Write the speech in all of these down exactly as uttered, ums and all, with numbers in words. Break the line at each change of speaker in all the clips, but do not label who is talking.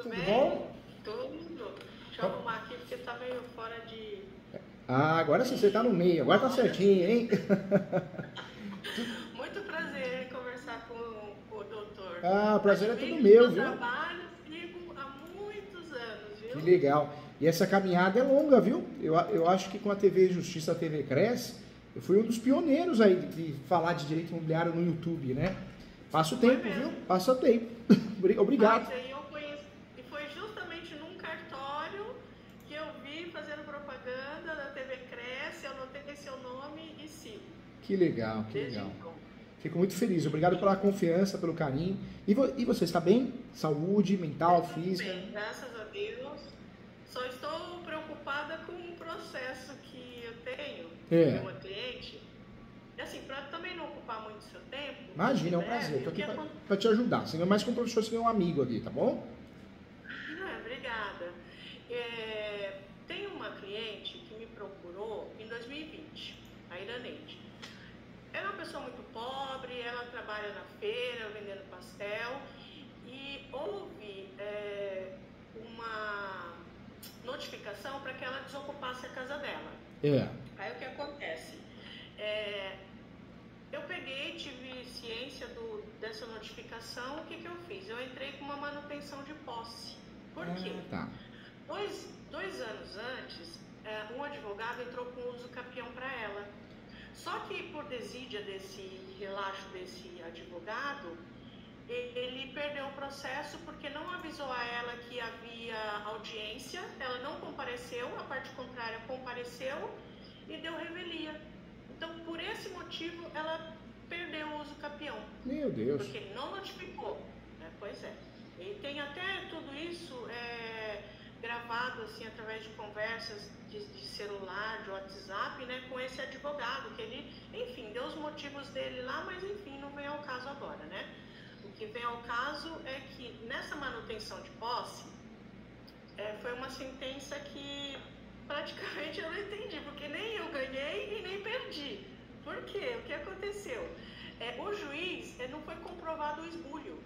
tudo
bem?
bom?
Tudo. Deixa eu arrumar aqui porque tá meio fora de...
Ah, agora sim, você tá no meio, agora tá certinho, hein?
Muito prazer em conversar com, com o doutor.
Ah, o prazer é
Admiro
todo meu,
seu
viu?
trabalho, sigo há muitos anos, viu?
Que legal. E essa caminhada é longa, viu? Eu, eu acho que com a T V Justiça, a T V Cresce, eu fui um dos pioneiros aí de, de falar de direito imobiliário no YouTube, né? Passa o tempo, viu? Passa o tempo. Obrigado.
Mas aí eu conheço, e foi justamente num cartório que eu vi fazendo propaganda da T V Cresce, eu anotei seu nome e sigo.
Que legal, que
Desde
legal.
então.
Fico muito feliz. Obrigado pela confiança, pelo carinho. E, vo, e você está bem? Saúde, mental,
Tudo
física?
bem, graças a Deus. Só estou preocupada com um processo que eu tenho
É.
com uma cliente. E assim, para também não ocupar muito seu tempo.
Imagina, é um
né,
prazer. Estou
o que
aqui
acon-
para te ajudar. Você não é mais que um professor, você é um amigo aqui, tá bom?
Ah, obrigada. É, tem uma cliente que me procurou em dois mil e vinte, a Iraneide. Ela é uma pessoa muito pobre, ela trabalha na feira vendendo pastel e houve é, uma notificação para que ela desocupasse a casa dela.
É.
Aí o que acontece? É, eu peguei, tive ciência do, dessa notificação, o que, que eu fiz? Eu entrei com uma manutenção de posse. Por quê?
Ah, tá.
Dois, dois anos antes, é, um advogado entrou com uso capião para ela. Só que por desídia desse relaxo desse advogado, ele perdeu o processo porque não avisou a ela que havia audiência, ela não compareceu, a parte contrária compareceu e deu revelia. Então, por esse motivo, ela perdeu o uso capião.
Meu Deus.
Porque ele não notificou, né? Pois é. E tem até tudo isso é, gravado assim através de conversas de, de celular, de WhatsApp, né? Com esse advogado, que ele, enfim, deu os motivos dele lá, mas enfim, não vem ao caso agora, né? O que vem ao caso é que nessa manutenção de posse, é, foi uma sentença que praticamente eu não entendi, porque nem eu ganhei e nem perdi. Por quê? O que aconteceu? É, o juiz é, não foi comprovado o esbulho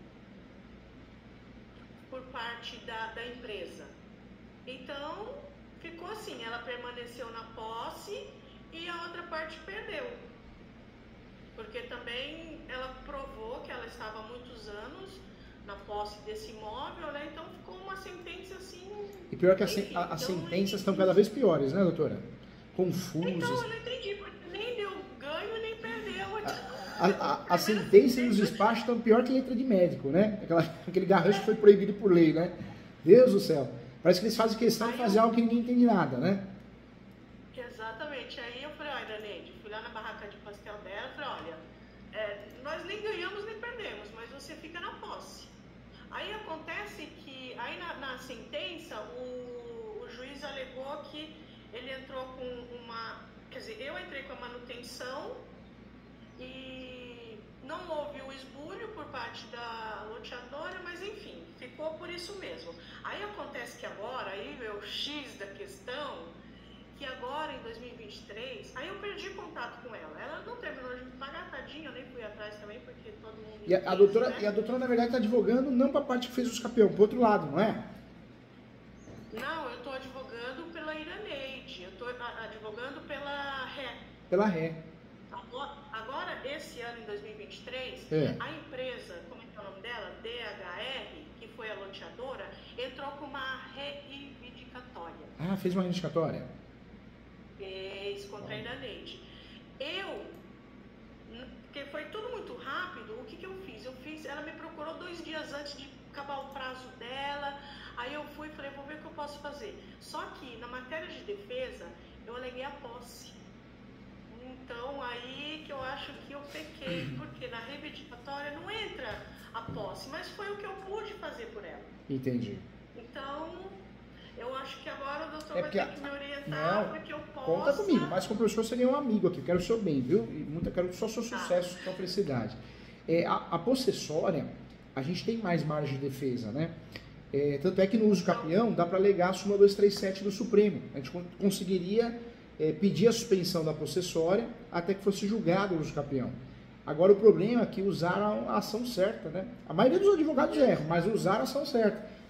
por parte da, da empresa. Então, ficou assim, ela permaneceu na posse e a outra parte perdeu. Porque também ela provou que ela estava há muitos anos na posse desse imóvel, né? Então ficou uma sentença assim...
E pior que as,
enfim,
a- as
então,
sentenças estão cada vez piores, né, doutora?
Então,
Confusas.
eu não entendi, porque nem deu ganho, nem perdeu.
A, a, a sentença e os despachos estão pior que letra de médico, né? Aquela, aquele garrancho que foi proibido por lei, né? Deus do céu. Parece que eles fazem questão de fazer algo que ninguém entende nada, né?
Exatamente. Aí eu falei, olha, Iraneide, fui lá na barraca de pastel dela e falei, olha, é, nós nem ganhamos nem perdemos, mas você fica na posse. Aí acontece que, aí na, na sentença, o, o juiz alegou que ele entrou com uma... Quer dizer, eu entrei com a manutenção e não houve o esbulho por parte da loteadora, mas enfim, ficou por isso mesmo. Aí acontece que agora, aí é o X da questão, que agora em dois mil e vinte e três, aí eu perdi contato com ela. Ela não terminou de me pagar, tadinha, eu nem fui atrás também, porque todo mundo...
E a, a
entende,
doutora,
né?
e a doutora, na verdade, está advogando não para a parte que fez os campeão, para o outro lado, não é?
Não, eu estou advogando pela Iraneide, eu estou advogando pela Ré.
Pela ré.
Agora, agora, esse ano, em dois mil e vinte e três,
É.
a empresa, como é que é o nome dela? D H R, que foi a loteadora, entrou com uma reivindicatória.
Ah, fez uma reivindicatória?
Fez contra a Iraneide. Eu, porque foi tudo muito rápido, o que, que eu fiz? Eu fiz, ela me procurou dois dias antes de acabar o prazo dela, aí eu fui e falei, vou ver o que eu posso fazer. Só que, na matéria de defesa, eu aleguei a posse. Então, aí que eu acho que eu pequei, porque na reivindicatória não entra a posse, mas foi o que eu pude fazer por ela.
Entendi.
Então, eu acho que agora o doutor
É
vai
porque
ter
a-
que me orientar
Não,
para que eu possa...
Conta comigo, mas como professor seria um amigo aqui, eu quero o seu bem, viu? E muito, eu quero só seu
Tá.
sucesso, sua felicidade. É, a, a possessória, a gente tem mais margem de defesa, né? É, tanto é que no uso capião dá para alegar a súmula duzentos e trinta e sete do Supremo. A gente con- conseguiria é, pedir a suspensão da possessória até que fosse julgado o uso capião. Agora o problema é que usaram a ação certa, né? A maioria dos advogados erram, mas usaram a ação certa.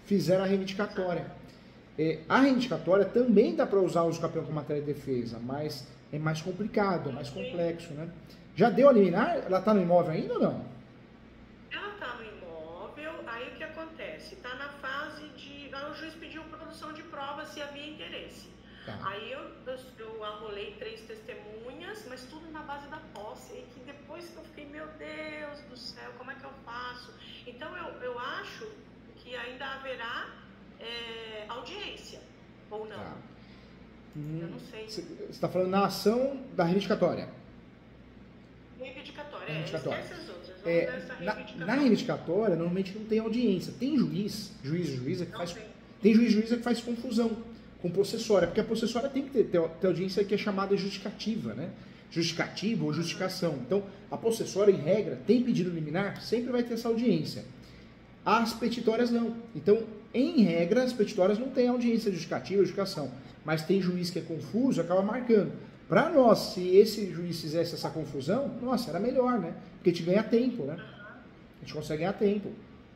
fizeram a reivindicatória. É, a reivindicatória também dá para usar o uso capião com matéria de defesa, mas é mais complicado, é mais complexo, né? Já deu a liminar? Ela está no imóvel ainda ou não?
Ela está no imóvel, aí o que acontece? Está na fase de... Aí o juiz pediu produção de prova se havia interesse. Tá. Aí eu, eu, eu arrolei três testemunhas, mas tudo na base da posse. E que depois que eu fiquei, meu Deus do céu, como é que eu faço? Então eu, eu acho que ainda haverá é, audiência, ou não? Tá.
Hum,
eu não sei.
Você está falando na ação da reivindicatória?
Reivindicatória,
reivindicatória.
É, esquece as outras.
É, reivindicatória. Na, na reivindicatória, normalmente não tem audiência. Tem juiz, juiz e juíza que não faz... Tem. tem juiz e juíza que faz confusão com possessória, porque a possessória tem que ter, ter, ter audiência que é chamada justificativa, né? Justificativa ou justificação. Então, a possessória, em regra, tem pedido liminar, sempre vai ter essa audiência. As petitórias não. Então, em regra, as petitórias não têm audiência justificativa ou justificação, mas tem juiz que é confuso, acaba marcando. Para nós, se esse juiz fizesse essa confusão, nossa, era melhor, né? Porque a gente ganha tempo, né? A gente consegue ganhar tempo.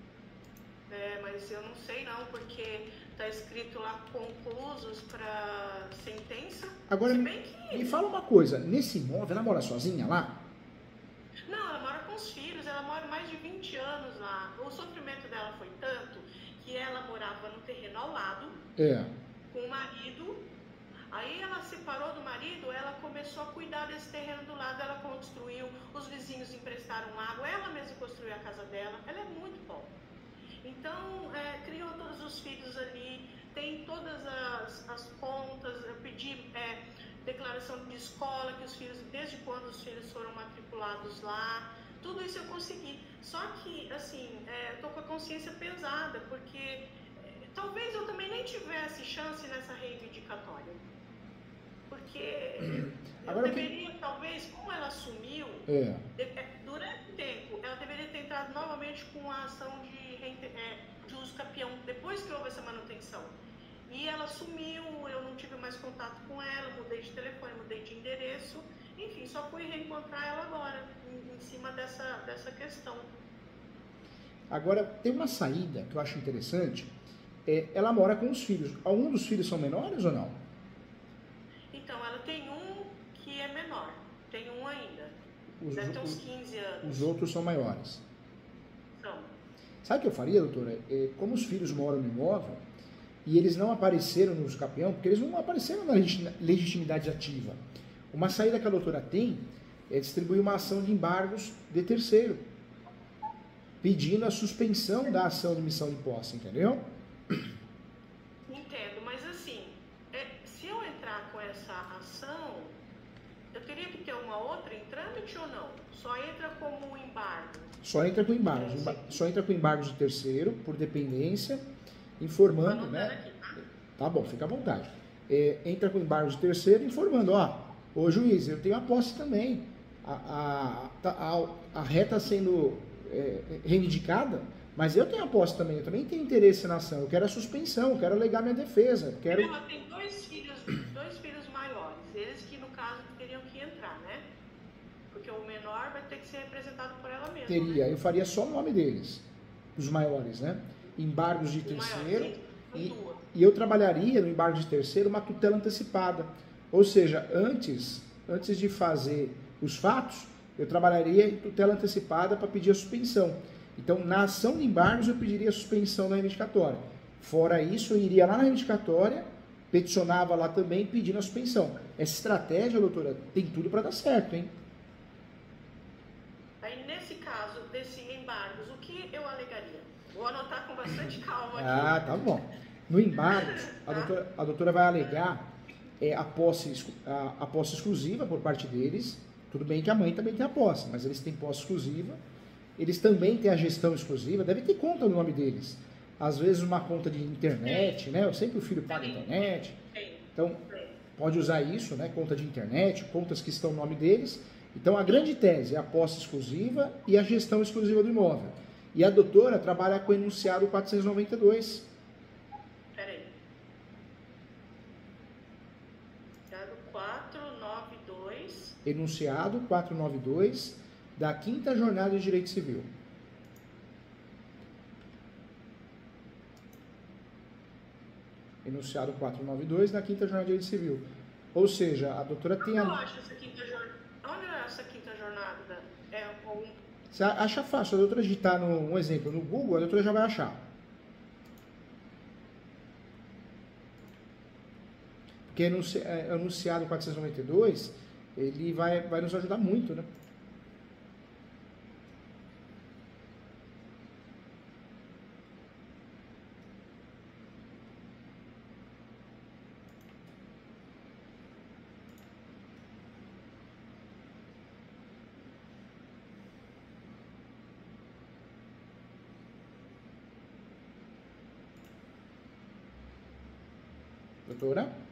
É, mas eu não sei não, porque tá escrito lá conclusos para sentença.
Agora, me, que... me fala uma coisa, nesse imóvel, ela mora sozinha lá?
Não, ela mora com os filhos, ela mora mais de vinte anos lá. O sofrimento dela foi tanto que ela morava no terreno ao lado,
é.
com o marido. Aí ela separou do marido, ela começou a cuidar desse terreno do lado, ela construiu, os vizinhos emprestaram água, ela mesma construiu a casa dela, ela é muito pobre. Então, é, criou todos os filhos ali, tem todas as, as contas, eu pedi é, declaração de escola, que os filhos, desde quando os filhos foram matriculados lá, tudo isso eu consegui. Só que, assim, é, eu tô com a consciência pesada, porque é, talvez eu também nem tivesse chance nessa reivindicatória. Porque
Agora,
eu deveria, que... talvez, como ela assumiu,
é.
durante o tempo, ela deveria ter entrado novamente com a ação de, é, de uso capião, depois que houve essa manutenção. E ela sumiu, eu não tive mais contato com ela, mudei de telefone, mudei de endereço, enfim, só fui reencontrar ela agora, em, em cima dessa, dessa questão.
Agora, tem uma saída que eu acho interessante, é, ela mora com os filhos. Algum dos filhos são menores ou não?
Então, ela tem um que é menor, tem um ainda,
os,
deve ter uns
os,
quinze anos.
Os outros são maiores.
São.
Sabe o que eu faria, doutora? É, como os filhos moram no imóvel, e eles não apareceram no uso capião, porque eles não apareceram na legitimidade ativa. Uma saída que a doutora tem é distribuir uma ação de embargos de terceiro, pedindo a suspensão da ação de missão de posse, entendeu?
Entendo, mas assim, é, se eu entrar com essa ação, eu teria que ter uma outra em trâmite ou não? Só entra como um embargo?
Só entra com embargos, só entra com embargos de terceiro, por dependência, informando, né? Aqui, tá? Tá bom, fica à vontade. É, entra com embargos de terceiro, informando, ó, ô juiz, eu tenho a posse também. A, a, a, a ré está sendo é, reivindicada, mas eu tenho a posse também, eu também tenho interesse na ação, eu quero a suspensão, eu quero alegar minha defesa. Eu quero...
Ela tem dois filhos, dois filhos maiores, eles que no caso teriam que entrar, né? Porque o menor vai ter que ser representado por ela mesma.
Teria,
né?
Eu faria só o nome deles, os maiores, né? Embargos de terceiro, maior, e, e eu trabalharia no embargo de terceiro uma tutela antecipada. Ou seja, antes, antes de fazer os fatos, eu trabalharia em tutela antecipada para pedir a suspensão. Então, na ação de embargos, eu pediria a suspensão da reivindicatória. Fora isso, eu iria lá na reivindicatória, peticionava lá também pedindo a suspensão. Essa estratégia, doutora, tem tudo para dar certo, hein?
Aí, nesse caso, desse embargos, o que eu alegaria? Vou anotar com bastante calma aqui.
Ah, tá bom. No embargos, a, tá? doutora, a doutora vai alegar é, a, posse, a, a posse exclusiva por parte deles. Tudo bem que a mãe também tem a posse, mas eles têm posse exclusiva. Eles também têm a gestão exclusiva, deve ter conta no nome deles. Às vezes uma conta de internet, né? Sempre o filho paga internet. Então, pode usar isso, né? Conta de internet, contas que estão no nome deles. Então, a grande tese é a posse exclusiva e a gestão exclusiva do imóvel. E a doutora trabalha com o enunciado quatrocentos e noventa e dois.
Peraí. quatrocentos e noventa e dois.
Enunciado quatrocentos e noventa e dois da Quinta Jornada de Direito Civil. enunciado quatrocentos e noventa e dois, na quinta jornada de direito civil. Ou seja, a doutora tem...
Onde
a...
eu acho essa quinta jornada? Onde é essa quinta jornada? É algum...
Você acha fácil, a doutora digitar no, um exemplo no Google, a doutora já vai achar. Porque enunci, é, enunciado quatrocentos e noventa e dois, ele vai, vai nos ajudar muito, né? Doutora?